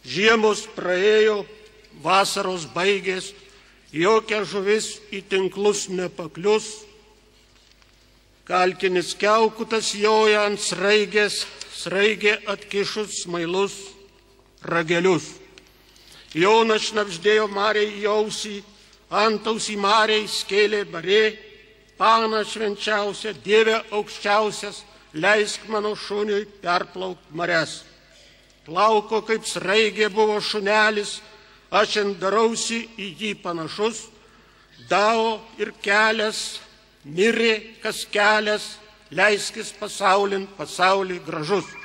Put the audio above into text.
Žiemos praėjo, vasaros baigės, jokia žuvis į tinklus nepaklius. Kalkinis kiaukutas joja ant sraigės, sraigė atkišus smailus ragelius. Jonas šnabždėjo Marijai į ausį, antausį Marijai skėlė barė, Pana švenčiausia, Dieve aukščiausias, leisk mano šuniui perplaukt marias. Plauko kaip sraigė buvo šunelis, aš darausi į jį panašus, dao ir kelias, mirė kas kelias, leiskis pasaulin pasaulį gražus.